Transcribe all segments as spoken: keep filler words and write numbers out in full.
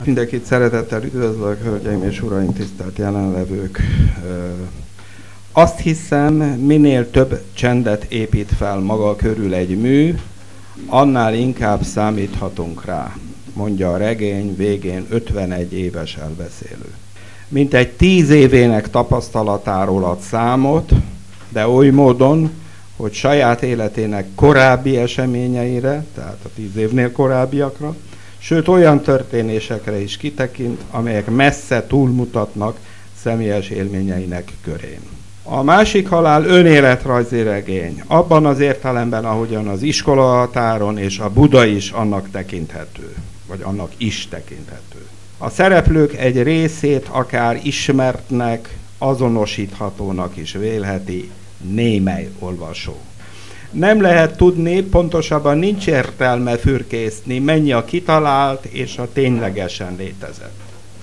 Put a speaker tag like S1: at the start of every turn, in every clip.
S1: Mindenkit szeretettel üdvözlök, hölgyeim és uraim, tisztelt jelenlevők. Azt hiszem, minél több csendet épít fel maga körül egy mű, annál inkább számíthatunk rá, mondja a regény végén ötvenegy éves elbeszélő. Mintegy tíz évének tapasztalatáról ad számot, de oly módon, hogy saját életének korábbi eseményeire, tehát a tíz évnél korábbiakra, sőt olyan történésekre is kitekint, amelyek messze túlmutatnak személyes élményeinek körén. A másik halál önéletrajzi regény, abban az értelemben, ahogyan az iskola határon és a Buda is annak tekinthető, vagy annak is tekinthető. A szereplők egy részét akár ismertnek, azonosíthatónak is vélheti némely olvasó. Nem lehet tudni, pontosabban nincs értelme fürkészni, mennyi a kitalált és a ténylegesen létezett.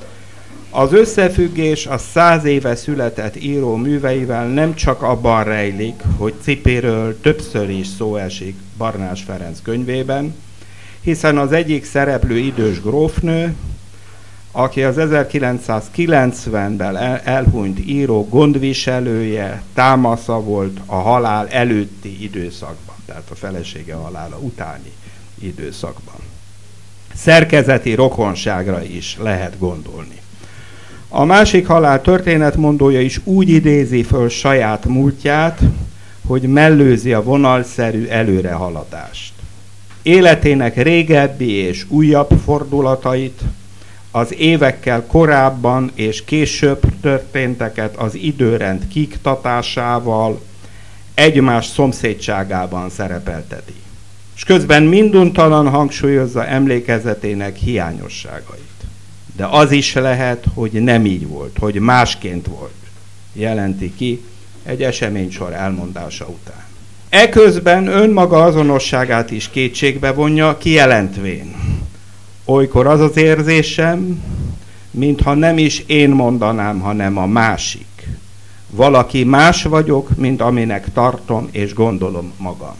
S1: Az összefüggés a száz éve született író műveivel nem csak abban rejlik, hogy Cipéről többször is szó esik Barnás Ferenc könyvében, hiszen az egyik szereplő idős grófnő, aki az ezerkilencszázkilencvenben elhunyt író gondviselője, támasza volt a halál előtti időszakban, tehát a felesége halála utáni időszakban. Szerkezeti rokonságra is lehet gondolni. A másik halál történetmondója is úgy idézi föl saját múltját, hogy mellőzi a vonalszerű előrehaladást. Életének régebbi és újabb fordulatait, az évekkel korábban és később történteket az időrend kiiktatásával egymás szomszédságában szerepelteti. És közben minduntalan hangsúlyozza emlékezetének hiányosságait. De az is lehet, hogy nem így volt, hogy másként volt, jelenti ki egy eseménysor elmondása után. Eközben önmaga azonosságát is kétségbe vonja, kijelentvén: olykor az az érzésem, mintha nem is én mondanám, hanem a másik. Valaki más vagyok, mint aminek tartom és gondolom magam.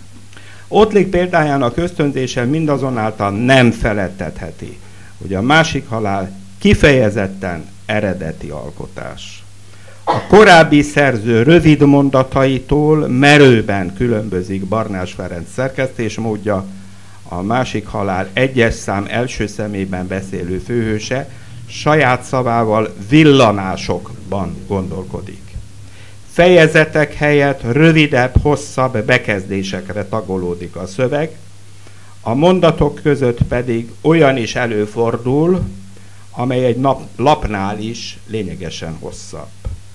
S1: Ottlik példájának ösztönzése mindazonáltal nem felettetheti, hogy a másik halál kifejezetten eredeti alkotás. A korábbi szerző rövid mondataitól merőben különbözik Barnás Ferenc szerkesztésmódja, a másik halál egyes szám első szemében beszélő főhőse saját szavával villanásokban gondolkodik. Fejezetek helyett rövidebb, hosszabb bekezdésekre tagolódik a szöveg, a mondatok között pedig olyan is előfordul, amely egy nap, lapnál is lényegesen hosszabb.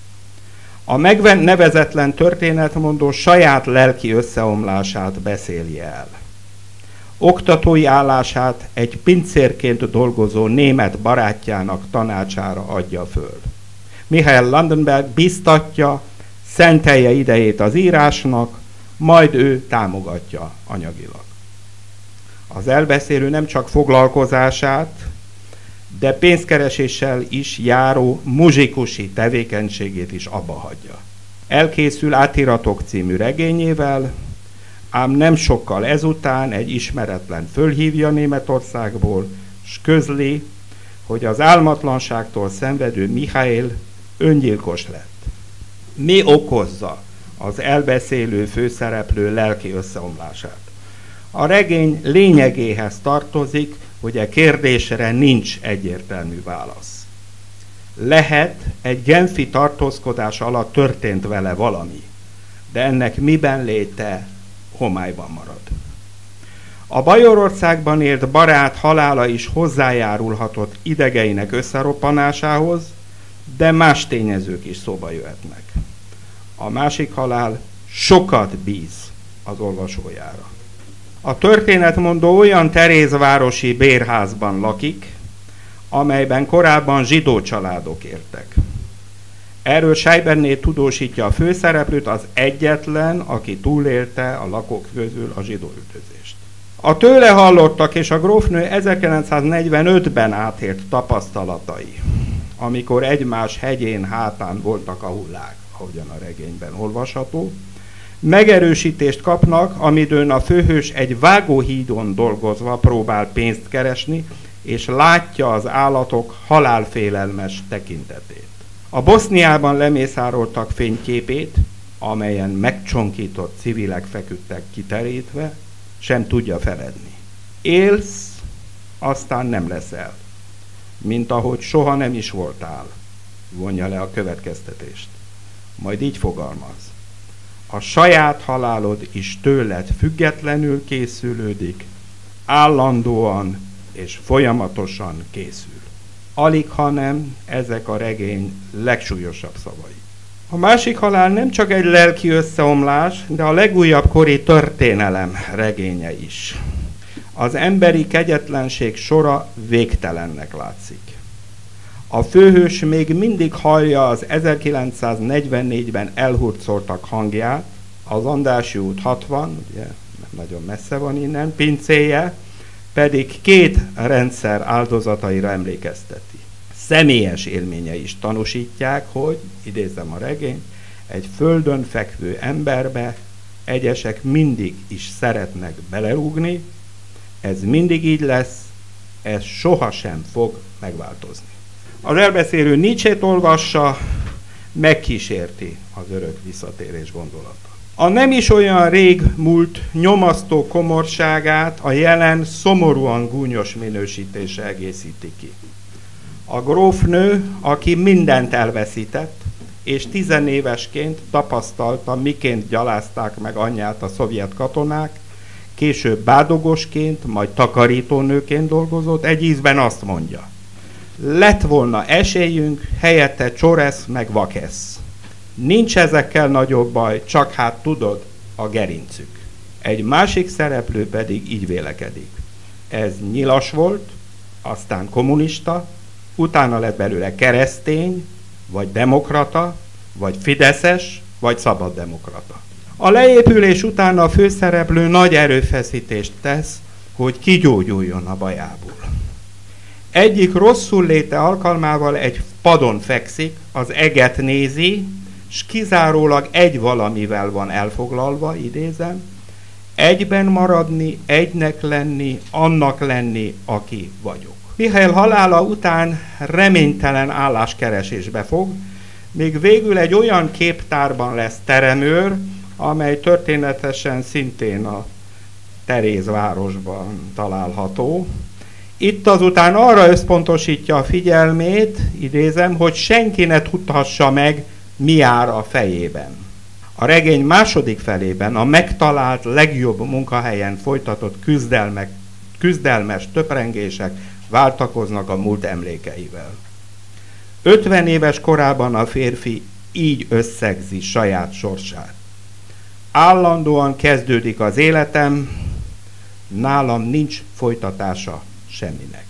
S1: A megnevezetlen történetmondó saját lelki összeomlását beszéli el. Oktatói állását egy pincérként dolgozó német barátjának tanácsára adja föl. Michael Landenberg biztatja, szentelje idejét az írásnak, majd ő támogatja anyagilag. Az elbeszélő nem csak foglalkozását, de pénzkereséssel is járó muzsikusi tevékenységét is abba hagyja. Elkészül Átiratok című regényével, ám nem sokkal ezután egy ismeretlen fölhívja Németországból, s közli, hogy az álmatlanságtól szenvedő Michael öngyilkos lett. Mi okozza az elbeszélő főszereplő lelki összeomlását? A regény lényegéhez tartozik, hogy a kérdésre nincs egyértelmű válasz. Lehet, egy genfi tartózkodás alatt történt vele valami, de ennek miben léte homályban marad. A Bajorországban élt barát halála is hozzájárulhatott idegeinek összeroppanásához, de más tényezők is szóba jöhetnek. A másik halál sokat bíz az olvasójára. A történetmondó olyan terézvárosi bérházban lakik, amelyben korábban zsidó családok éltek. Erről Scheiberné tudósítja a főszereplőt, az egyetlen, aki túlélte a lakók közül a zsidó üldözést. A tőle hallottak és a grófnő ezerkilencszáznegyvenötben átélt tapasztalatai, amikor egymás hegyén hátán voltak a hullák, ahogyan a regényben olvasható, megerősítést kapnak, amidőn a főhős egy vágóhídon dolgozva próbál pénzt keresni, és látja az állatok halálfélelmes tekintetét. A Boszniában lemészároltak fényképét, amelyen megcsonkított civilek feküdtek kiterítve, sem tudja feledni. Élsz, aztán nem leszel, mint ahogy soha nem is voltál, vonja le a következtetést. Majd így fogalmaz. A saját halálod is tőled függetlenül készülődik, állandóan és folyamatosan készül. Alig, hanem ezek a regény legsúlyosabb szavai. A másik halál nem csak egy lelki összeomlás, de a legújabb kori történelem regénye is. Az emberi kegyetlenség sora végtelennek látszik. A főhős még mindig hallja az ezerkilencszáznegyvennégyben elhurcoltak hangját, az Andrássy út hatvan, ugye nagyon messze van innen, pincéje, pedig két rendszer áldozataira emlékezteti. Személyes élményei is tanúsítják, hogy, idézem a regényt, egy földön fekvő emberbe egyesek mindig is szeretnek belerúgni, ez mindig így lesz, ez sohasem fog megváltozni. Az elbeszélő Nietzsét olvassa, megkísérti az örök visszatérés gondolata. A nem is olyan rég múlt nyomasztó komorságát a jelen szomorúan gúnyos minősítése egészíti ki. A grófnő, aki mindent elveszített, és tizenévesként tapasztalta, miként gyalázták meg anyját a szovjet katonák, később bádogosként, majd takarítónőként dolgozott, egy ízben azt mondja: lett volna esélyünk, helyette csoresz meg vakesz. Nincs ezekkel nagyobb baj, csak hát tudod, a gerincük. Egy másik szereplő pedig így vélekedik. Ez nyilas volt, aztán kommunista, utána lett belőle keresztény, vagy demokrata, vagy fideszes, vagy szabaddemokrata. A leépülés után a főszereplő nagy erőfeszítést tesz, hogy kigyógyuljon a bajából. Egyik rosszul léte alkalmával egy padon fekszik, az eget nézi, s kizárólag egy valamivel van elfoglalva, idézem, egyben maradni, egynek lenni, annak lenni, aki vagyok. Mihály halála után reménytelen álláskeresésbe fog, még végül egy olyan képtárban lesz teremőr, amely történetesen szintén a Terézvárosban található. Itt azután arra összpontosítja a figyelmét, idézem, hogy senki ne tudhassa meg, mi jár a fejében. A regény második felében a megtalált legjobb munkahelyen folytatott küzdelmek, küzdelmes töprengések váltakoznak a múlt emlékeivel. ötven éves korában a férfi így összegzi saját sorsát. Állandóan kezdődik az életem, nálam nincs folytatása semminek.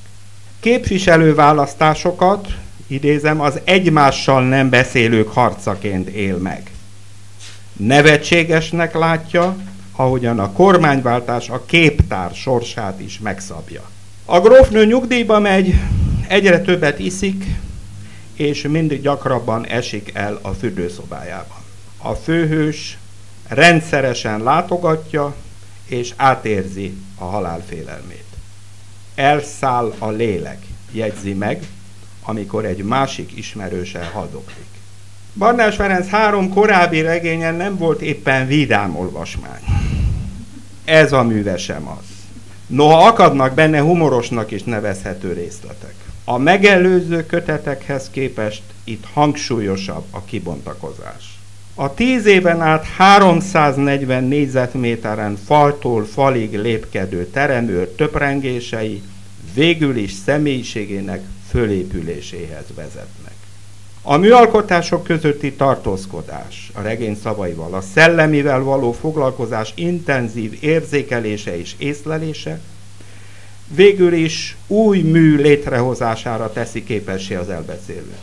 S1: Képviselőválasztásokat, idézem, az egymással nem beszélők harcaként él meg. Nevetségesnek látja, ahogyan a kormányváltás a képtár sorsát is megszabja. A grófnő nyugdíjba megy, egyre többet iszik, és mindig gyakrabban esik el a fürdőszobájában. A főhős rendszeresen látogatja, és átérzi a halál félelmét. Elszáll a lélek, jegyzi meg, amikor egy másik ismerőse haldoklik. Barnás Ferenc három korábbi regényen nem volt éppen vidám olvasmány. Ez a műve sem az. Noha akadnak benne humorosnak is nevezhető részletek. A megelőző kötetekhez képest itt hangsúlyosabb a kibontakozás. A tíz éven át háromszáznegyven négyzetméteren faltól falig lépkedő teremőr töprengései végül is személyiségének fölépüléséhez vezetnek. A műalkotások közötti tartózkodás, a regény szavaival, a szellemivel való foglalkozás intenzív érzékelése és észlelése végül is új mű létrehozására teszi képessé az elbeszélőt.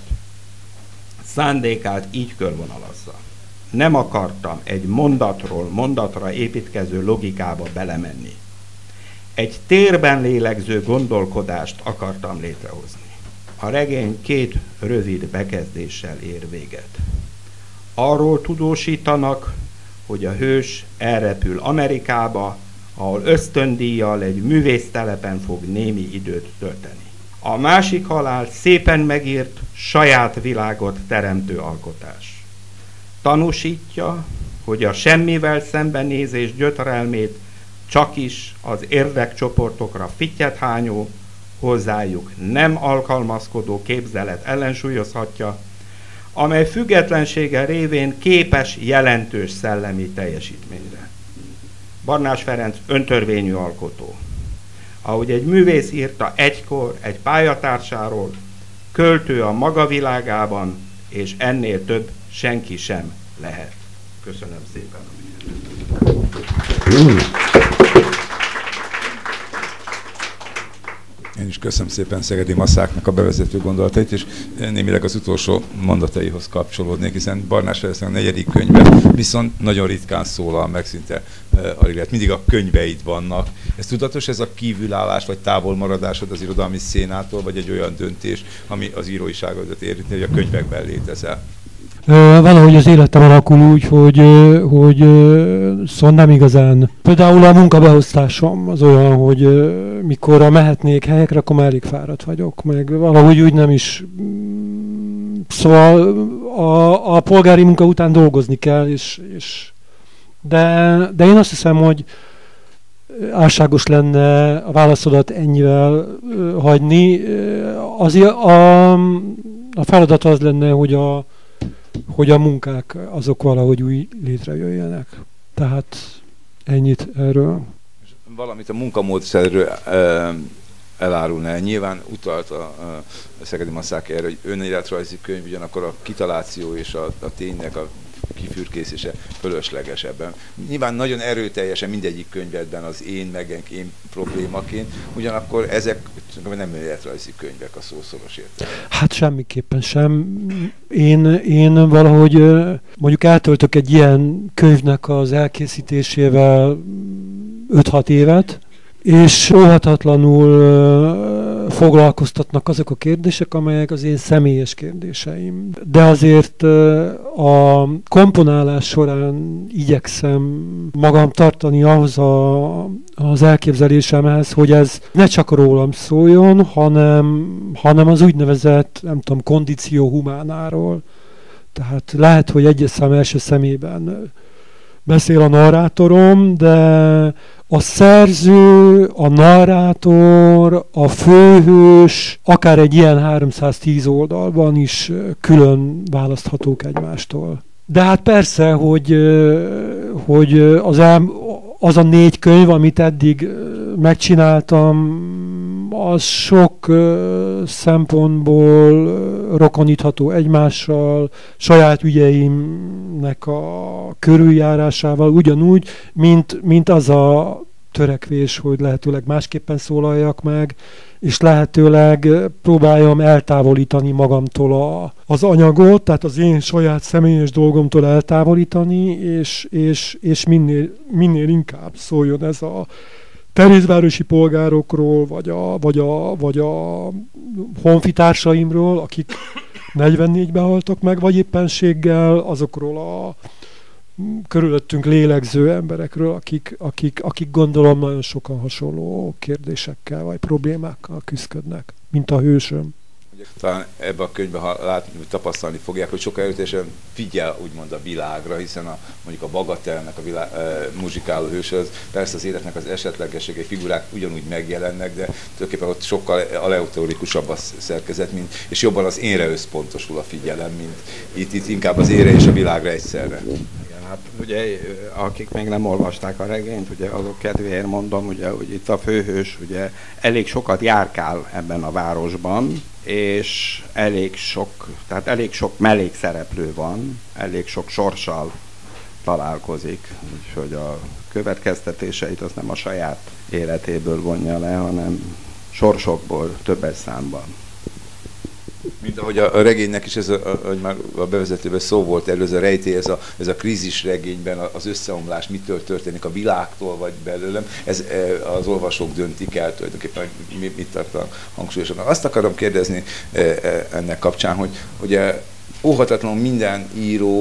S1: Szándékát így körvonalazza. Nem akartam egy mondatról mondatra építkező logikába belemenni. Egy térben lélegző gondolkodást akartam létrehozni. A regény két rövid bekezdéssel ér véget. Arról tudósítanak, hogy a hős elrepül Amerikába, ahol ösztöndíjjal egy művésztelepen fog némi időt tölteni. A másik halál szépen megírt, saját világot teremtő alkotás. Tanúsítja, hogy a semmivel szembenézés gyötrelmét csak is az érdekcsoportokra fittyet hányó, hozzájuk nem alkalmazkodó képzelet ellensúlyozhatja, amely függetlensége révén képes jelentős szellemi teljesítményre. Barnás Ferenc öntörvényű alkotó. Ahogy egy művész írta egykor egy pályatársáról, költő a maga világában, és ennél több senki sem lehet. Köszönöm szépen.
S2: Én is köszönöm szépen Szegedi Masszáknak a bevezető gondolatait, és némileg az utolsó mondataihoz kapcsolódnék, hiszen Barnás Ferenc a negyedik könyvben viszont nagyon ritkán szólal meg, szinte alig lehet, mindig a könyveid vannak. Ez tudatos, ez a kívülállás vagy távolmaradásod az irodalmi szénától, vagy egy olyan döntés, ami az íróiságodat érinti, hogy a könyvekben létezel?
S3: Valahogy az életem alakul úgy, hogy, hogy szóval nem igazán. Például a munkabeosztásom az olyan, hogy mikor mehetnék helyekre, akkor már elég fáradt vagyok, meg valahogy úgy nem is. Szóval a, a polgári munka után dolgozni kell, és, és de, de én azt hiszem, hogy álságos lenne a válaszodat ennyivel hagyni. Az, a, a feladat az lenne, hogy a hogy a munkák azok valahogy új létrejöjjenek. Tehát ennyit erről.
S2: Valamit a munkamódszerről elárulná. Nyilván utalt a, a Szegedi Masszák erre, hogy önéletrajzi könyv, ugyanakkor a kitaláció és a, a ténynek a kifürkészése fölösleges ebben. Nyilván nagyon erőteljesen mindegyik könyvedben az én, meg én problémaként, ugyanakkor ezek nem önéletrajzi könyvek a szószoros értelemben.
S3: Hát semmiképpen sem. Én, én valahogy mondjuk eltöltök egy ilyen könyvnek az elkészítésével öt-hat évet, és óhatatlanul uh, foglalkoztatnak azok a kérdések, amelyek az én személyes kérdéseim. De azért uh, a komponálás során igyekszem magam tartani ahhoz a, az elképzelésemhez, hogy ez ne csak rólam szóljon, hanem, hanem az úgynevezett, nem tudom, kondíció humánáról. Tehát lehet, hogy egyes szám első szemében beszél a narrátorom, de a szerző, a narrátor, a főhős, akár egy ilyen háromszáztíz oldalban is külön választhatók egymástól. De hát persze, hogy, hogy az, az a négy könyv, amit eddig megcsináltam, az sok szempontból rokonítható egymással, saját ügyeimnek a körüljárásával, ugyanúgy, mint, mint az a törekvés, hogy lehetőleg másképpen szólaljak meg, és lehetőleg próbáljam eltávolítani magamtól a, az anyagot, tehát az én saját személyes dolgomtól eltávolítani, és, és, és minél, minél inkább szóljon ez a terézvárosi polgárokról, vagy a, vagy a, vagy a honfitársaimról, akik negyvennégyben haltak meg, vagy éppenséggel azokról a körülöttünk lélegző emberekről, akik, akik, akik gondolom nagyon sokan hasonló kérdésekkel vagy problémákkal küzdködnek, mint a hősöm.
S2: Talán ebben a könyvben, ha látni, tapasztalni fogják, hogy sokkal erőteljesen figyel úgymond a világra, hiszen a, mondjuk a Bagatelnek a világ, e, muzsikáló hősöz, persze az életnek az esetlegességei, figurák ugyanúgy megjelennek, de tulajdonképpen ott sokkal aleatorikusabb a szerkezet, mint, és jobban az énre összpontosul a figyelem, mint itt, itt inkább az énre és a világra egyszerre.
S1: Hát ugye, akik még nem olvasták a regényt, ugye azok kedvéért mondom, ugye, hogy itt a főhős ugye elég sokat járkál ebben a városban, és elég sok, tehát elég sok mellékszereplő van, elég sok sorssal találkozik, úgyhogy a következtetéseit az nem a saját életéből vonja le, hanem sorsokból többes számban.
S2: Mint ahogy a, a regénynek is, ez a, a, már a bevezetőben szó volt erről, ez a rejtély, ez a, ez a krízis regényben az összeomlás mitől történik, a világtól vagy belőlem, ez az olvasók döntik el tulajdonképpen, hogy mit, mit tartanak hangsúlyosan. Azt akarom kérdezni ennek kapcsán, hogy ugye óhatatlanul minden író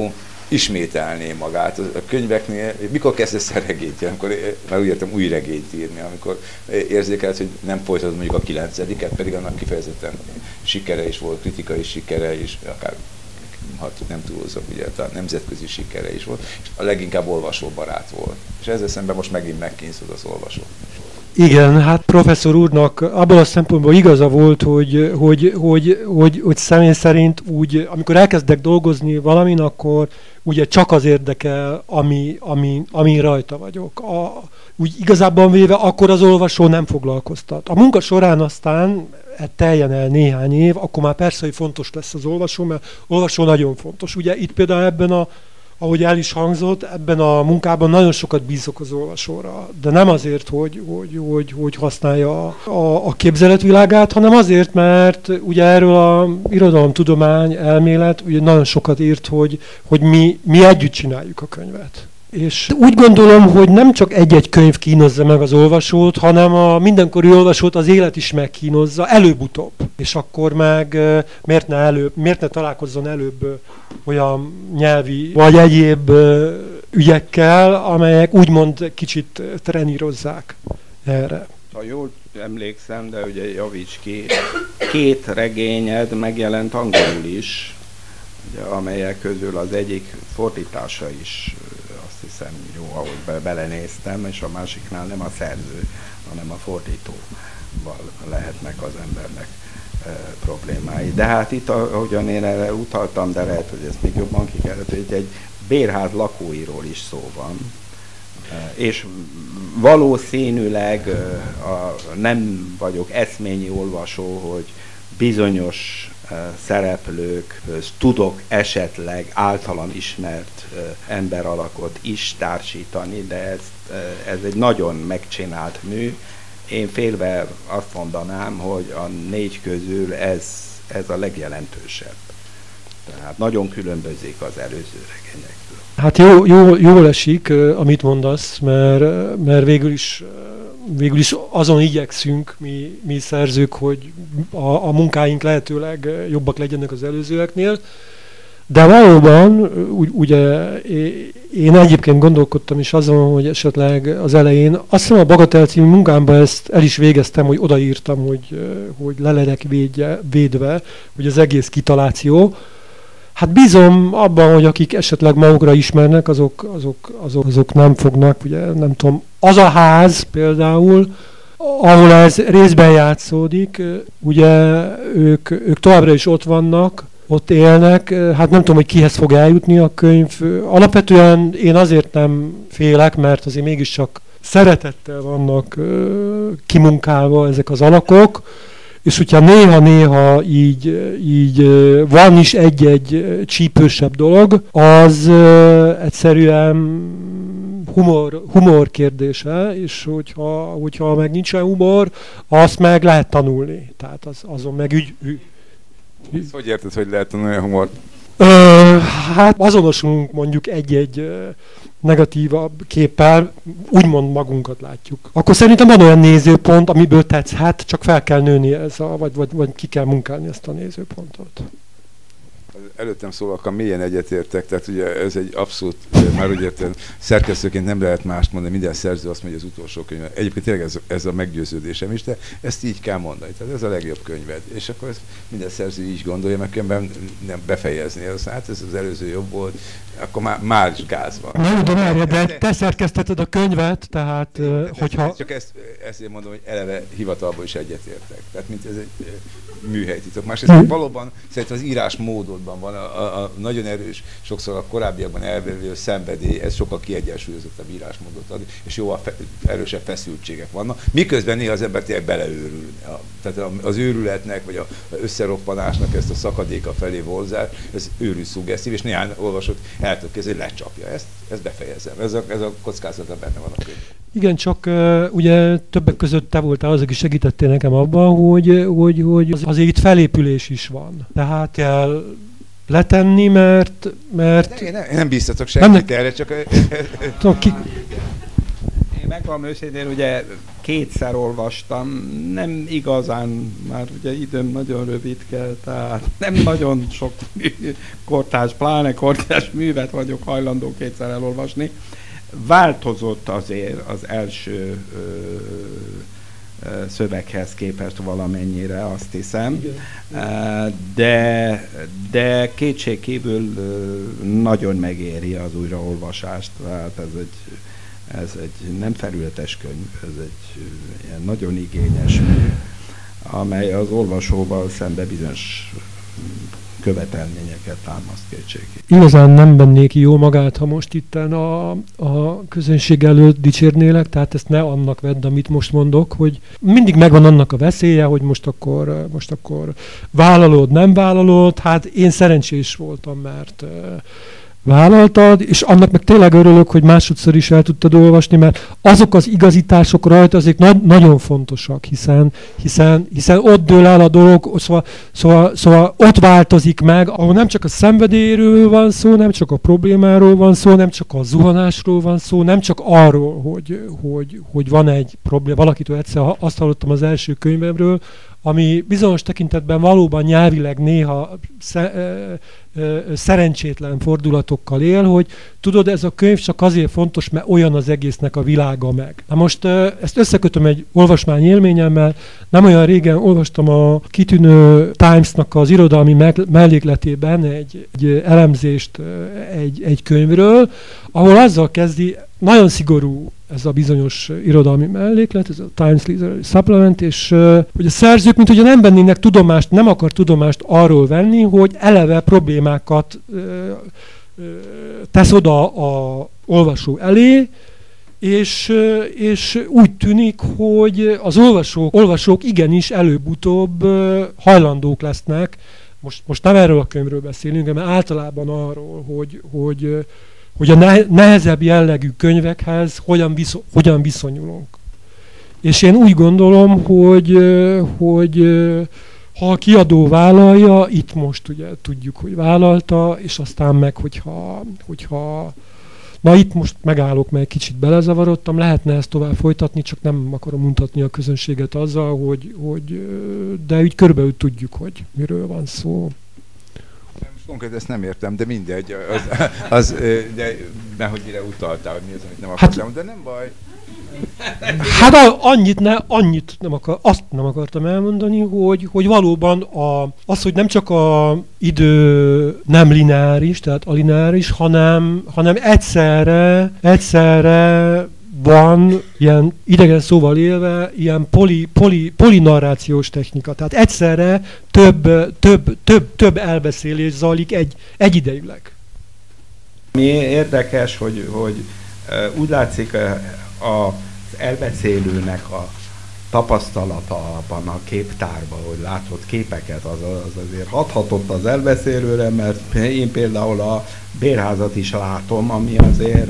S2: ismételné magát. A könyveknél, mikor kezdesz el regényt, amikor, már úgy értem, új regényt írni, amikor érzékelsz, hogy nem folytatod mondjuk a kilencediket, pedig annak kifejezetten sikere is volt, kritikai sikere is, akár ha nem túlozok, ugye, a nemzetközi sikere is volt, és a leginkább olvasóbarát volt. És ezzel szemben most megint megkínzod az olvasót.
S3: Igen, hát professzor úrnak abban a szempontból igaza volt, hogy, hogy, hogy, hogy, hogy személy szerint úgy, amikor elkezdek dolgozni valamin, akkor ugye csak az érdekel, ami, ami, ami rajta vagyok. A, úgy igazából véve akkor az olvasó nem foglalkoztat. A munka során aztán teljen el néhány év, akkor már persze, hogy fontos lesz az olvasó, mert olvasó nagyon fontos. Ugye itt például ebben a, ahogy el is hangzott, ebben a munkában nagyon sokat bízok az olvasóra, de nem azért, hogy, hogy, hogy, hogy használja a, a, a képzeletvilágát, hanem azért, mert ugye erről a irodalomtudomány elmélet ugye nagyon sokat írt, hogy, hogy mi, mi együtt csináljuk a könyvet. És úgy gondolom, hogy nem csak egy-egy könyv kínozza meg az olvasót, hanem a mindenkori olvasót az élet is megkínozza, előbb-utóbb. És akkor meg miért ne, előbb, miért ne találkozzon előbb olyan nyelvi vagy egyéb ügyekkel, amelyek úgymond kicsit trenírozzák erre.
S1: Ha jól emlékszem, de ugye javíts ki, két regényed megjelent angolul is, ugye, amelyek közül az egyik fordítása is, azt hiszem, jó, ahogy be, belenéztem, és a másiknál nem a szerző, hanem a fordítóval lehetnek az embernek e, problémái. De hát itt, ahogyan én erre utaltam, de lehet, hogy ezt még jobban ki kellett, hogy egy bérház lakóiról is szó van, e, és valószínűleg e, a, nem vagyok eszményi olvasó, hogy bizonyos szereplők, tudok esetleg általam ismert emberalakot is társítani, de ez, ez egy nagyon megcsinált mű. Én félve azt mondanám, hogy a négy közül ez, ez a legjelentősebb. Tehát nagyon különbözik az előző regényektől.
S3: Hát jó, jó, jól esik, amit mondasz, mert, mert végül is végül is azon igyekszünk mi, mi szerzők, hogy a, a munkáink lehetőleg jobbak legyenek az előzőeknél, de valóban, úgy, ugye én egyébként gondolkodtam is azon, hogy esetleg az elején, azt hiszem a Bagatel című munkámban ezt el is végeztem, hogy odaírtam, hogy, hogy le legyek védje, védve, hogy az egész kitaláció. Hát bízom abban, hogy akik esetleg magukra ismernek, azok, azok, azok, azok nem fognak, ugye nem tudom, az a ház például, ahol ez részben játszódik, ugye ők, ők továbbra is ott vannak, ott élnek, hát nem tudom, hogy kihez fog eljutni a könyv. Alapvetően én azért nem félek, mert azért mégiscsak szeretettel vannak kimunkálva ezek az alakok, és hogyha néha-néha így, így van is egy-egy csípősebb dolog, az egyszerűen humor, humor kérdése, és hogyha, hogyha meg nincsen humor, azt meg lehet tanulni. Tehát az, azon meg ügy... ügy.
S2: Ezt hogy érted, hogy lehet tanulni a humort?
S3: Ö, hát azonosulunk mondjuk egy-egy negatívabb képpel, úgymond magunkat látjuk. Akkor szerintem van olyan nézőpont, amiből tetszhet, csak fel kell nőni ez a, vagy, vagy, vagy ki kell munkálni ezt a nézőpontot.
S2: Előttem szólókkal mélyen egyetértek, tehát ugye ez egy abszolút, már úgy értem, szerkesztőként nem lehet mást mondani, minden szerző azt mondja az utolsó könyv. Egyébként tényleg ez, ez a meggyőződésem is, de ezt így kell mondani, tehát ez a legjobb könyved. És akkor ezt minden szerző így gondolja, meg különben nem befejezni. Az, hát ez az előző jobb volt, akkor már, már is gáz van.
S3: Nem, de várj, de te szerkesztetted a könyvet, tehát
S2: de,
S3: hogyha...
S2: Csak ezt, ezt mondom, hogy eleve hivatalból is egyetértek. Tehát mint ez egy műhelytitok. Másrészt valóban szerintem az írás módodban van a, a, a nagyon erős, sokszor a korábbiakban elvevő szenvedély, ez sokkal kiegyensúlyozottabb írásmódot ad, és jóval fe, erősebb feszültségek vannak. Miközben néha az ember tényleg beleőrül. A, tehát az őrületnek, vagy az összeroppanásnak ezt a szakadéka felé volzál, ez őrű szuggesztív, és néhány olvasott eltökéz, hogy lecsapja ezt, ezt befejezem. Ez a, ez a kockázata benne van a könyv.
S3: Igen, csak uh, ugye többek között te voltál az, aki segítettél nekem abban, hogy, hogy, hogy azért itt felépülés is van. Tehát kell letenni, mert... mert
S2: én nem, nem bíztatok senkit erre, csak...
S3: Tudom, ki...
S1: Én megvan őszintén, ugye kétszer olvastam, nem igazán, már ugye időm nagyon rövidke, tehát nem nagyon sok kortárs, pláne kortárs művet vagyok hajlandó kétszer elolvasni. Változott azért az első ö, ö, szöveghez képest valamennyire, azt hiszem, igen. de, de kétségkívül nagyon megéri az újraolvasást, tehát ez egy Ez egy nem felületes könyv, ez egy ilyen nagyon igényes mű, amely az olvasóval szembe bizonyos követelményeket támaszt kétségig.
S3: Igazán nem bennék jó magát, ha most itten a, a közönség előtt dicsérnélek, tehát ezt ne annak vedd, amit most mondok, hogy mindig megvan annak a veszélye, hogy most akkor, most akkor vállalod, nem vállalod. Hát én szerencsés voltam, mert vállaltad, és annak meg tényleg örülök, hogy másodszor is el tudtad olvasni, mert azok az igazítások rajta azért na- nagyon fontosak, hiszen, hiszen, hiszen ott dől el a dolog, szóval, szóval, szóval ott változik meg, ahol nem csak a szenvedélyről van szó, nem csak a problémáról van szó, nem csak a zuhanásról van szó, nem csak arról, hogy, hogy, hogy van egy probléma. Valakitől egyszer azt hallottam az első könyvemről, ami bizonyos tekintetben valóban nyelvileg néha sze, ö, ö, szerencsétlen fordulatokkal él, hogy tudod, ez a könyv csak azért fontos, mert olyan az egésznek a világa meg. Na most ö, ezt összekötöm egy olvasmány élményemmel. Nem olyan régen olvastam a kitűnő Times-nak az irodalmi meg, mellékletében egy, egy elemzést egy, egy könyvről, ahol azzal kezdi, nagyon szigorú ez a bizonyos irodalmi melléklet, ez a Times Literary Supplement, és uh, hogy a szerzők, mint hogyha nem vennének tudomást, nem akar tudomást arról venni, hogy eleve problémákat uh, uh, tesz oda a olvasó elé, és, uh, és úgy tűnik, hogy az olvasók, olvasók igenis előbb-utóbb uh, hajlandók lesznek, most, most nem erről a könyvről beszélünk, hanem általában arról, hogy, hogy uh, hogy a nehezebb jellegű könyvekhez hogyan, viszony, hogyan viszonyulunk. És én úgy gondolom, hogy, hogy ha a kiadó vállalja, itt most ugye tudjuk, hogy vállalta, és aztán meg, hogyha, hogyha na itt most megállok, mert kicsit belezavarodtam, lehetne ezt tovább folytatni, csak nem akarom mutatni a közönséget azzal, hogy, hogy de úgy körülbelül tudjuk, hogy miről van szó.
S2: Konkrét ezt nem értem, de mindegy, az, az, de mert hogy mire utaltál, hogy mi az, amit nem akarsz
S3: hát,
S2: elmondani, de nem baj.
S3: Hát annyit, ne, annyit nem akar, azt nem akartam elmondani, hogy, hogy valóban a, az, hogy nem csak a idő nem lineáris, tehát alineáris, hanem, hanem egyszerre, egyszerre van ilyen idegen szóval élve ilyen poli, poli, polinarrációs technika. Tehát egyszerre több, több, több, több elbeszélés zajlik egy, egyidejűleg.
S1: Mi érdekes, hogy, hogy úgy látszik az elbeszélőnek a tapasztalata abban a képtárban, hogy látott képeket, az, az azért hathatott az elbeszélőre, mert én például a bérházat is látom, ami azért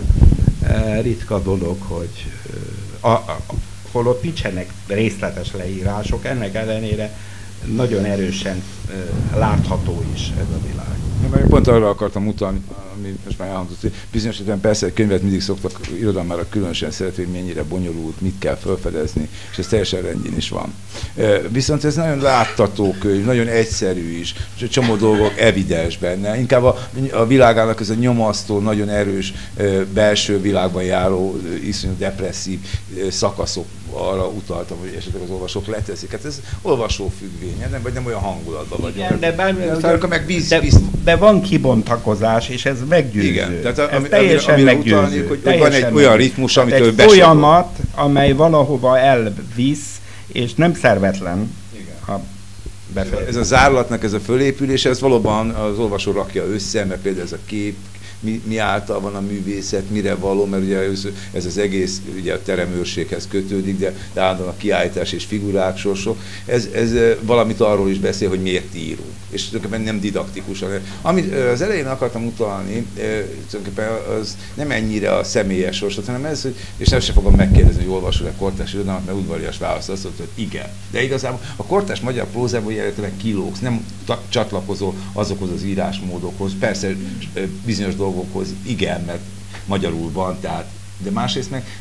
S1: ritka dolog, hogy a, a, holott nincsenek részletes leírások, ennek ellenére nagyon erősen uh, látható is ez a világ.
S2: Én pont arra akartam utalni, ami most már elhangzott, hogy bizonyos esetben persze egy könyvet mindig szoktak irodalmára különösen szeretni, hogy mennyire bonyolult, mit kell felfedezni, és ez teljesen rendjén is van. Viszont ez nagyon láttató könyv, nagyon egyszerű is, és egy csomó dolgok evidens benne. Inkább a, a világának ez a nyomasztó, nagyon erős belső világban járó, iszonyú depresszív szakaszok arra utaltam, hogy esetleg az olvasók leteszik. Hát ez olvasó függvény, nem, vagy nem olyan hangulatban vagyok.
S1: Igen, de, bár,
S2: meg víz,
S1: de,
S2: víz.
S1: de van kibontakozás, és ez meggyőző.
S2: Igen, tehát a,
S1: ez
S2: ami,
S1: teljesen
S2: amire
S1: meggyőző.
S2: utalnék, hogy,
S1: teljesen
S2: hogy van egy olyan ritmus, amitől
S1: egy
S2: besorol.
S1: folyamat, amely valahova elvisz, és nem szervetlen. Igen.
S2: Ez a zárlatnak ez a fölépülés, ez valóban az olvasó rakja össze, mert például ez a kép, mi, mi által van a művészet, mire való, mert ugye ez az egész ugye a teremőrséghez kötődik, de, de állandóan a kiállítás és figurák sorsok. Ez, ez valamit arról is beszél, hogy miért írunk. És tulajdonképpen nem didaktikusan. Amit az elején akartam utalni, tulajdonképpen az nem ennyire a személyes sorsot, hanem ez, hogy, és nem sem fogom megkérdezni, hogy olvasol-e kortárs irodalmat, mert udvarias választ azt mondta, hogy igen. De igazából a kortárs magyar prózában jelenleg kilógsz, nem csatlakozol azokhoz az írásmódokhoz, persze bizonyos dolgokhoz igen, mert magyarul van, tehát, de másrészt meg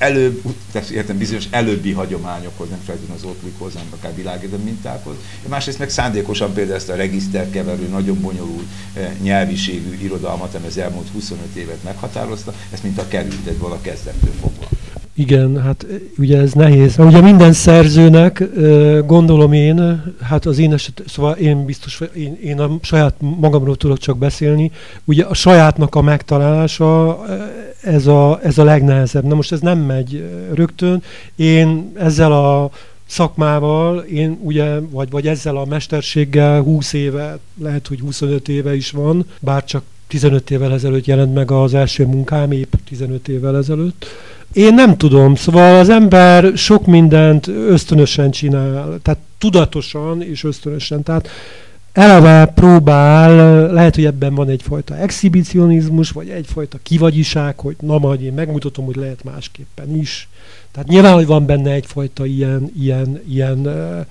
S2: előbb, tehát értem, bizonyos előbbi hagyományokhoz, nem feltétlenül az ottlikhoz, hanem akár világérdemi mintákhoz. Másrészt meg szándékosan például ezt a regiszterkeverő, nagyon bonyolult nyelviségű irodalmat, ami az elmúlt huszonöt évet meghatározta, ezt mint a kerültet vala kezdettől fogva.
S3: Igen, hát ugye ez nehéz. Ugye minden szerzőnek, gondolom én, hát az én eset, szóval én biztos, én, én a saját magamról tudok csak beszélni, ugye a sajátnak a megtalálása, ez a, ez a legnehezebb. Na most ez nem megy rögtön. Én ezzel a szakmával, én ugye, vagy, vagy ezzel a mesterséggel húsz éve, lehet, hogy huszonöt éve is van, bár csak tizenöt évvel ezelőtt jelent meg az első munkám, épp tizenöt évvel ezelőtt. Én nem tudom, szóval az ember sok mindent ösztönösen csinál, tehát tudatosan és ösztönösen, tehát eleve próbál, lehet, hogy ebben van egyfajta exhibicionizmus, vagy egyfajta kivagyiság, hogy na majd én megmutatom, hogy lehet másképpen is. Tehát nyilván, hogy van benne egyfajta ilyen, ilyen, ilyen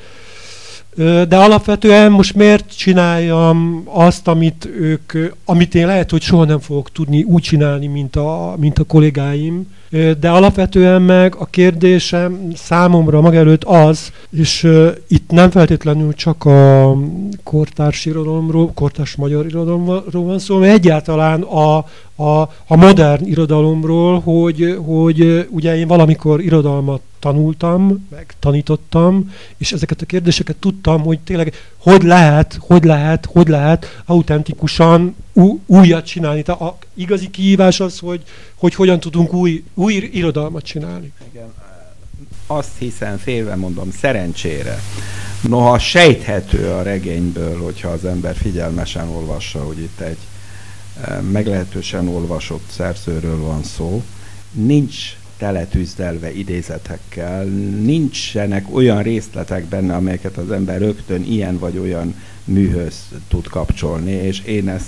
S3: de alapvetően most miért csináljam azt, amit ők, amit én lehet, hogy soha nem fogok tudni úgy csinálni, mint a, mint a kollégáim, de alapvetően meg a kérdésem számomra maga előtt az, és uh, itt nem feltétlenül csak a kortárs irodalomról, kortárs magyar irodalomról van szó, hanem egyáltalán a, a, a modern irodalomról, hogy, hogy uh, ugye én valamikor irodalmat tanultam, meg tanítottam, és ezeket a kérdéseket tudtam, hogy tényleg hogy lehet, hogy lehet, hogy lehet autentikusan ú, újat csinálni. Tehát a igazi kihívás az, hogy, hogy hogyan tudunk új, új irodalmat csinálni.
S1: Igen. Azt hiszem, félve mondom, szerencsére. Noha sejthető a regényből, hogyha az ember figyelmesen olvassa, hogy itt egy meglehetősen olvasott szerzőről van szó, nincs teletűzdelve idézetekkel, nincsenek olyan részletek benne, amelyeket az ember rögtön ilyen vagy olyan műhöz tud kapcsolni, és én ezt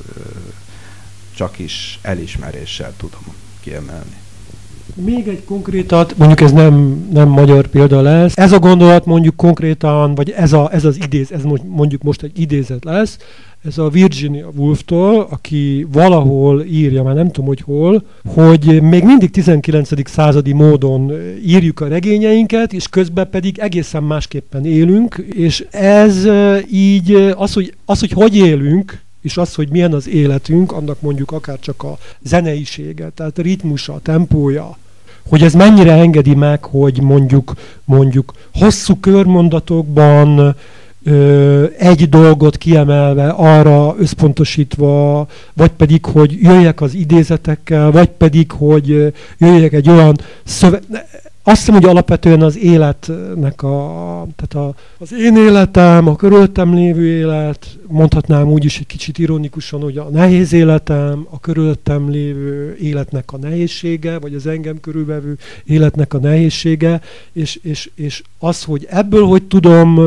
S1: csak is elismeréssel tudom kiemelni.
S3: Még egy konkrétat, mondjuk ez nem, nem magyar példa lesz, ez a gondolat mondjuk konkrétan, vagy ez, a, ez az idéz, ez mondjuk most egy idézet lesz, ez a Virginia Woolftól, aki valahol írja, már nem tudom, hogy hol, hogy még mindig tizenkilencedik századi módon írjuk a regényeinket, és közben pedig egészen másképpen élünk, és ez így, az, hogy az, hogy, hogy élünk, és az, hogy milyen az életünk, annak mondjuk akár csak a zeneisége, tehát a ritmusa, a tempója, hogy ez mennyire engedi meg, hogy mondjuk, mondjuk hosszú körmondatokban ö, egy dolgot kiemelve, arra összpontosítva, vagy pedig, hogy jöjjek az idézetekkel, vagy pedig, hogy jöjjek egy olyan szöveg... Azt hiszem, hogy alapvetően az életnek a, tehát a, az én életem, a körülöttem lévő élet, mondhatnám úgy is egy kicsit ironikusan, hogy a nehéz életem, a körülöttem lévő életnek a nehézsége, vagy az engem körülvevő életnek a nehézsége, és, és, és az, hogy ebből hogy tudom,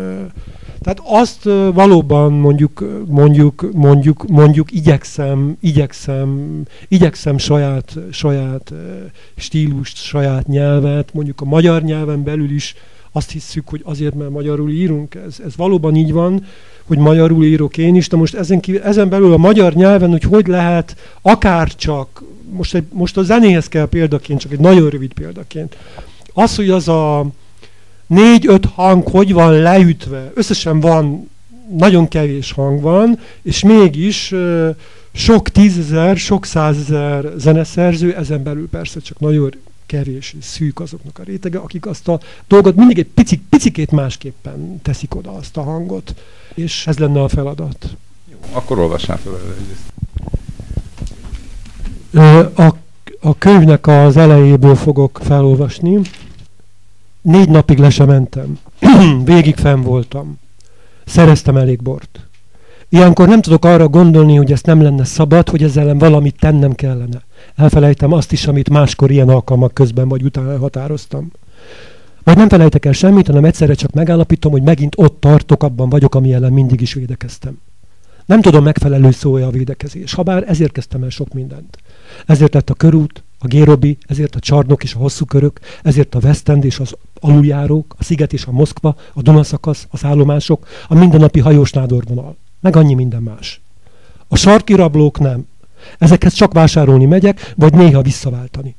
S3: tehát azt valóban mondjuk, mondjuk, mondjuk, mondjuk igyekszem, igyekszem, igyekszem saját, saját stílust, saját nyelvet, mondjuk a magyar nyelven belül is azt hiszük, hogy azért, mert magyarul írunk, ez, ez valóban így van, hogy magyarul írok én is, de most ezen, kívül, ezen belül a magyar nyelven, hogy hogy lehet akár csak, most, egy, most a zenéhez kell példaként, csak egy nagyon rövid példaként, az, hogy az a négy-öt hang hogy van leütve, összesen van, nagyon kevés hang van, és mégis sok tízezer, sok százezer zeneszerző, ezen belül persze csak nagyon kevés és szűk azoknak a rétege, akik azt a dolgot mindig egy pici, picikét másképpen teszik oda azt a hangot, és ez lenne a feladat.
S2: Jó, akkor olvassál fel
S3: egyrészt. A, a könyvnek az elejéből fogok felolvasni. Négy napig le sem mentem. Végig fenn voltam. Szereztem elég bort. Ilyenkor nem tudok arra gondolni, hogy ezt nem lenne szabad, hogy ezzel ellen valamit tennem kellene. Elfelejtem azt is, amit máskor ilyen alkalmak közben vagy utána határoztam. Vagy nem felejtek el semmit, hanem egyszerre csak megállapítom, hogy megint ott tartok, abban vagyok, ami ellen mindig is védekeztem. Nem tudom megfelelő szója a védekezés, habár ezért kezdtem el sok mindent. Ezért lett a körút, a Gérobi, ezért a csarnok és a hosszú körök, ezért a West End és az aluljárók, a Sziget és a Moszkva, a Dunaszakasz, az állomások, a mindennapi hajós nádorvonal, meg annyi minden más. A sarki rablók nem. Ezekhez csak vásárolni megyek, vagy néha visszaváltani.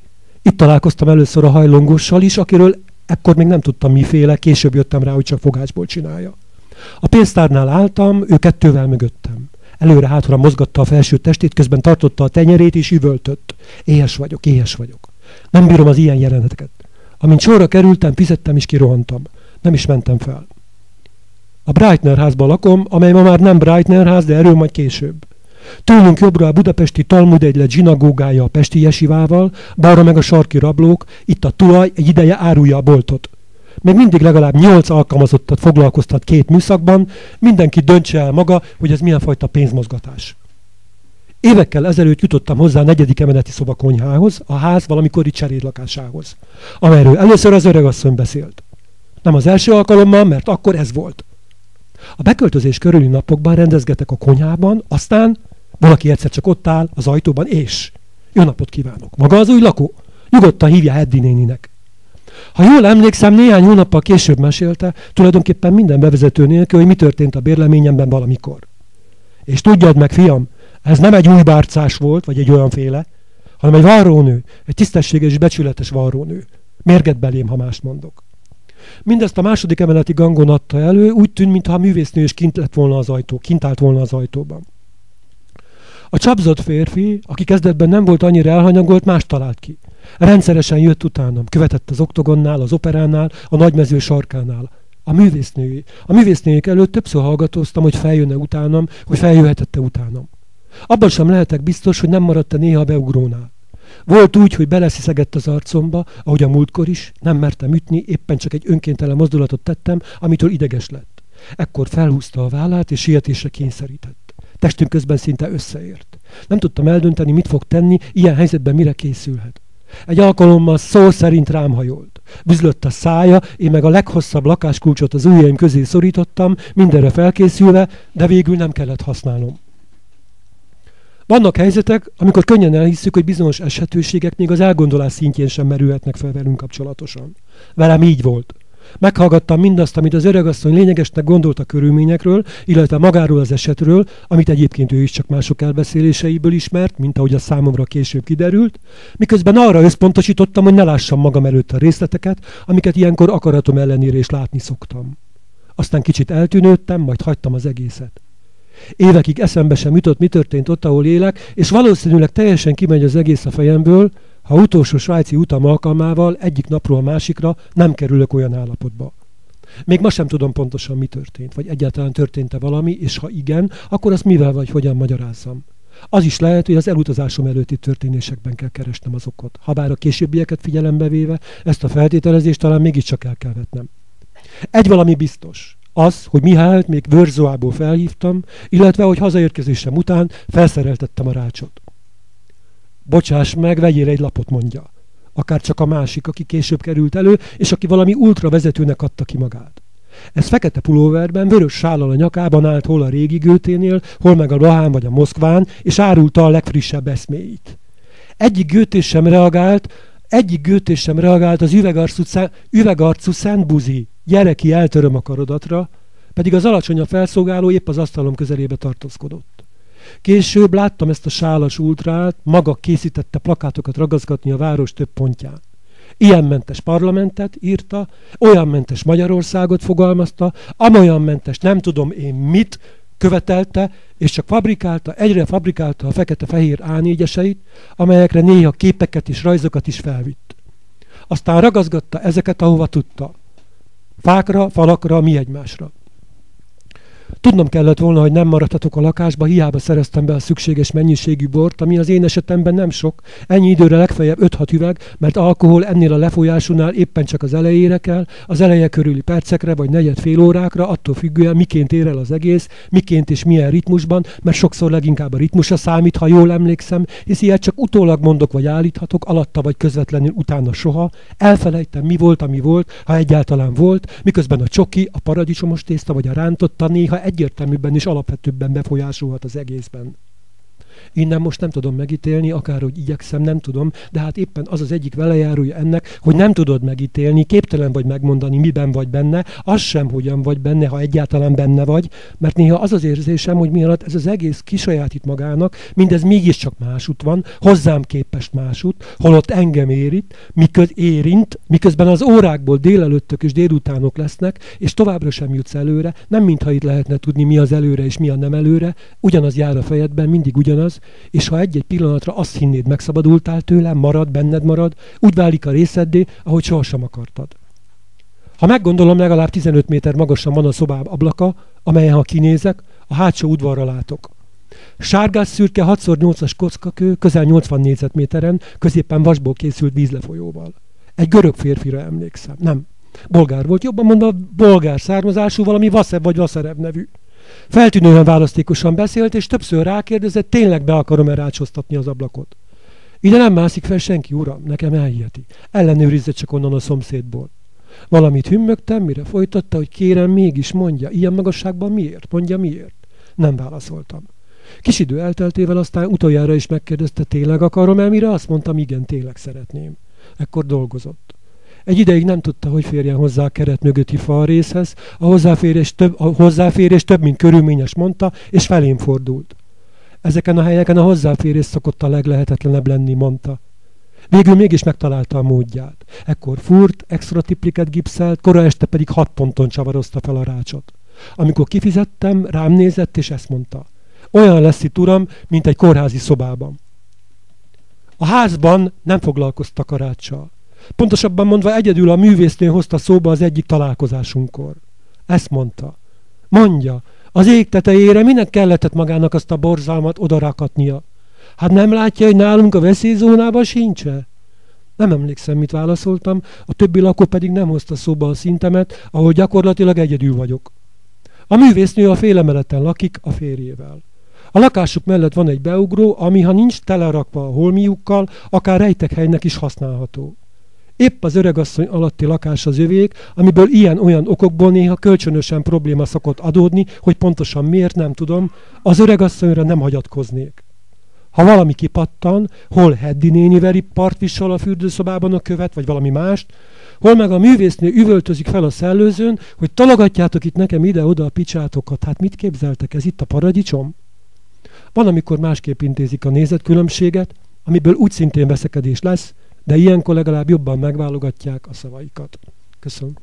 S3: Itt találkoztam először a hajlongossal is, akiről ekkor még nem tudtam miféle, később jöttem rá, hogy csak fogásból csinálja. A pénztárnál álltam, ő kettővel mögöttem. Előre-hátra mozgatta a felső testét, közben tartotta a tenyerét és üvöltött. Éhes vagyok, éhes vagyok. Nem bírom az ilyen jeleneteket. Amint sorra kerültem, fizettem és kirohantam. Nem is mentem fel. A Breitner házban lakom, amely ma már nem Breitner ház, de erről majd később. Tőlünk jobbra a budapesti Talmud egylet zsinagógája a pesti jesivával, balra meg a sarki rablók, itt a tulaj egy ideje árulja a boltot. Még mindig legalább nyolc alkalmazottat foglalkoztat két műszakban, mindenki döntse el maga, hogy ez milyen fajta pénzmozgatás. Évekkel ezelőtt jutottam hozzá a negyedik emeleti szobakonyhához, a ház valamikori cseréllakásához, amelyről először az öregasszony beszélt. Nem az első alkalommal, mert akkor ez volt. A beköltözés körüli napokban rendezgetek a konyhában, aztán valaki egyszer csak ott áll az ajtóban, és jó napot kívánok. Maga az új lakó? Nyugodtan hívja Eddi néninek. Ha jól emlékszem, néhány hónappal később mesélte, tulajdonképpen minden bevezető nélkül, hogy mi történt a bérleményemben valamikor. És tudjad meg, fiam, ez nem egy új bárcás volt, vagy egy olyanféle, hanem egy varrónő, egy tisztességes és becsületes varrónő. Mérget belém, ha mást mondok. Mindezt a második emeleti gangon adta elő, úgy tűnt, mintha a művésznő is kint lett volna az ajtó, kint állt volna az ajtóban. A csapzott férfi, aki kezdetben nem volt annyira elhanyagolt, más talált ki. Rendszeresen jött utánam, követett az oktogonnál, az operánál, a nagymező sarkánál. A művésznői. A művésznőjék előtt többször hallgatóztam, hogy feljönne utánam, hogy feljöhetette utánam. Abban sem lehetek biztos, hogy nem maradt-e néha a beugrónál. Volt úgy, hogy belesziszegett az arcomba, ahogy a múltkor is, nem mertem ütni, éppen csak egy önkéntelen mozdulatot tettem, amitől ideges lett. Ekkor felhúzta a vállát, és sietésre kényszerített. Testünk közben szinte összeért. Nem tudtam eldönteni, mit fog tenni, ilyen helyzetben mire készülhet. Egy alkalommal szó szerint rám hajolt. Büzlött a szája, én meg a leghosszabb lakáskulcsot az ujjaim közé szorítottam, mindenre felkészülve, de végül nem kellett használnom. Vannak helyzetek, amikor könnyen elhisszük, hogy bizonyos eshetőségek még az elgondolás szintjén sem merülhetnek fel velünk kapcsolatosan. Velem így volt. Meghallgattam mindazt, amit az öregasszony lényegesnek gondolt a körülményekről, illetve magáról az esetről, amit egyébként ő is csak mások elbeszéléseiből ismert, mint ahogy a számomra később kiderült, miközben arra összpontosítottam, hogy ne lássam magam előtt a részleteket, amiket ilyenkor akaratom ellenére is látni szoktam. Aztán kicsit eltűnődtem, majd hagytam az egészet. Évekig eszembe sem jutott, mi történt ott, ahol élek, és valószínűleg teljesen kimegy az egész a fejemből, ha utolsó svájci utam alkalmával egyik napról a másikra nem kerülök olyan állapotba. Még ma sem tudom pontosan, mi történt, vagy egyáltalán történt-e valami, és ha igen, akkor azt mivel vagy hogyan magyarázzam. Az is lehet, hogy az elutazásom előtti történésekben kell keresnem az okot. Habár a későbbieket figyelembe véve, ezt a feltételezést talán mégiscsak el kell vetnem. Egy valami biztos. Az, hogy Mihályt még Wörzóából felhívtam, illetve, hogy hazaérkezésem után felszereltettem a rácsot. Bocsáss meg, vegyél egy lapot, mondja. Akár csak a másik, aki később került elő, és aki valami ultravezetőnek adta ki magát. Ez fekete pulóverben, vörös sállal a nyakában állt hol a régi Goethénél, hol meg a Lahán vagy a Moszkván, és árulta a legfrissebb eszméit. Egyik Goethe sem reagált, egyik Goethe sem reagált az üvegarcú, üvegarcú szentbuzi, gyere ki, eltöröm a karodatra, pedig az alacsonyabb felszolgáló épp az asztalom közelébe tartózkodott. Később láttam ezt a sálas ultrát, maga készítette plakátokat ragaszgatni a város több pontján. Ilyen mentes parlamentet írta, olyan mentes Magyarországot fogalmazta, amolyan mentes nem tudom én mit követelte, és csak fabrikálta, egyre fabrikálta a fekete-fehér á négyeseit, amelyekre néha képeket és rajzokat is felvitt. Aztán ragaszgatta ezeket, ahova tudta. Fákra, falakra, mi egymásra. Tudnom kellett volna, hogy nem maradhatok a lakásba, hiába szereztem be a szükséges mennyiségű bort, ami az én esetemben nem sok, ennyi időre legfeljebb öt-hat üveg, mert alkohol ennél a lefolyásúnál éppen csak az elejére kell, az eleje körüli percekre vagy negyed fél órákra, attól függően miként ér el az egész, miként és milyen ritmusban, mert sokszor leginkább a ritmusa számít, ha jól emlékszem, és ilyet csak utólag mondok vagy állíthatok, alatta vagy közvetlenül utána soha, elfelejtem, mi volt, ami volt, ha egyáltalán volt, miközben a csoki, a paradicsomos tészta vagy a rántotta néha egyértelműbben és alapvetőbben befolyásolhat az egészben. Innen most nem tudom megítélni, akárhogy igyekszem, nem tudom, de hát éppen az az egyik velejárója ennek, hogy nem tudod megítélni, képtelen vagy megmondani, miben vagy benne, az sem, hogyan vagy benne, ha egyáltalán benne vagy, mert néha az az érzésem, hogy mi alatt ez az egész kisajátít magának, mindez mégiscsak másút van, hozzám képest másút, holott engem érint, miköz érint, miközben az órákból délelőttök és délutánok lesznek, és továbbra sem jutsz előre, nem mintha itt lehetne tudni, mi az előre és mi a nem előre, ugyanaz jár a fejedben, mindig ugyanaz, és ha egy-egy pillanatra azt hinnéd, megszabadultál tőle, marad, benned marad, úgy válik a részeddé, ahogy sohasem akartad. Ha meggondolom, legalább tizenöt méter magasan van a szobám ablaka, amelyen ha kinézek, a hátsó udvarra látok. Sárgás szürke hat szor nyolcas kockakő, közel nyolcvan négyzetméteren, középen vasból készült vízlefolyóval. Egy görög férfira emlékszem. Nem. Bolgár volt, jobban mondva bolgár származású, valami Vaszev vagy Vaszerev nevű. Feltűnően választékosan beszélt, és többször rákérdezett, tényleg be akarom-e rácsoztatni az ablakot. Ide nem mászik fel senki, uram, nekem elhiheti. Ellenőrizze csak onnan a szomszédból. Valamit hümmögtem, mire folytatta, hogy kérem, mégis mondja, ilyen magasságban miért? Mondja miért? Nem válaszoltam. Kis idő elteltével aztán utoljára is megkérdezte, tényleg akarom-e, mire azt mondtam, igen, tényleg szeretném. Ekkor dolgozott. Egy ideig nem tudta, hogy férjen hozzá a keret mögötti falrészhez, a hozzáférés több, a hozzáférés több, mint körülményes, mondta, és felém fordult. Ezeken a helyeken a hozzáférés szokott a leglehetetlenebb lenni, mondta. Végül mégis megtalálta a módját. Ekkor fúrt, extra tipliket gipszelt, kora este pedig hat ponton csavarozta fel a rácsot. Amikor kifizettem, rám nézett, és ezt mondta. Olyan lesz itt, uram, mint egy kórházi szobában. A házban nem foglalkoztak a ráccsal. Pontosabban mondva egyedül a művésznő hozta szóba az egyik találkozásunkkor. Ezt mondta. Mondja, az ég tetejére minek kellett magának azt a borzalmat odarakatnia? Hát nem látja, hogy nálunk a veszélyzónában sincs-e? Nem emlékszem, mit válaszoltam, a többi lakó pedig nem hozta szóba a szintemet, ahol gyakorlatilag egyedül vagyok. A művésznő a félemeleten lakik a férjével. A lakásuk mellett van egy beugró, ami ha nincs telerakva a holmiukkal, akár rejtekhelynek is használható. Épp az öregasszony alatti lakás az övék, amiből ilyen-olyan okokból néha kölcsönösen probléma szokott adódni, hogy pontosan miért nem tudom, az öregasszonyra nem hagyatkoznék. Ha valami kipattan, hol Heddi néni veri partvissal a fürdőszobában a követ, vagy valami mást, hol meg a művésznő üvöltözik fel a szellőzőn, hogy tologatjátok itt nekem ide-oda a picsátokat. Hát mit képzeltek, ez itt a paradicsom? Van, amikor másképp intézik a nézetkülönbséget, amiből úgy szintén veszekedés lesz, de ilyenkor legalább jobban megválogatják a szavaikat. Köszönöm.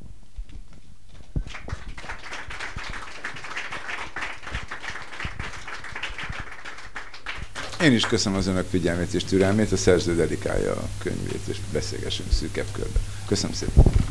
S2: Én is köszönöm az önök figyelmét és türelmét, a szerző dedikálja a könyvét, és beszélgessünk szűkebb körbe. Köszönöm szépen.